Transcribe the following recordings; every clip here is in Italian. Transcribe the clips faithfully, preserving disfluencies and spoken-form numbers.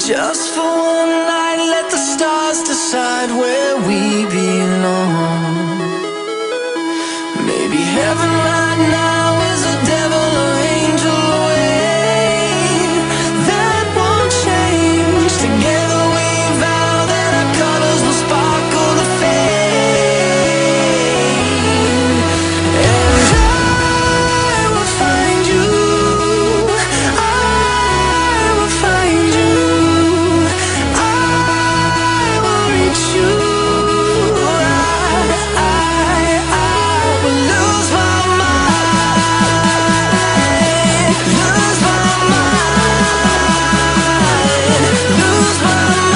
Just for one night, let the stars decide where we belong. Maybe heaven right now is a devil or angel away. That won't change. Together we vow that our colors will sparkle the flame. And I will find you. I will find you. I will reach you. I, I, I will lose my mind. Lose my mind. Lose my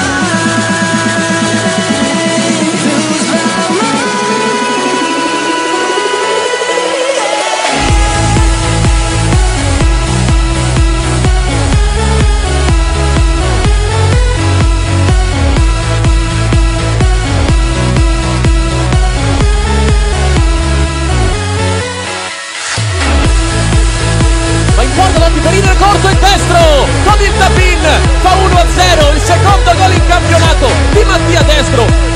mind. Lose my Ma in porta l'antiperino è corto e destro con il tap-in, fa uno a zero, il secondo gol in campionato di Mattia Destro.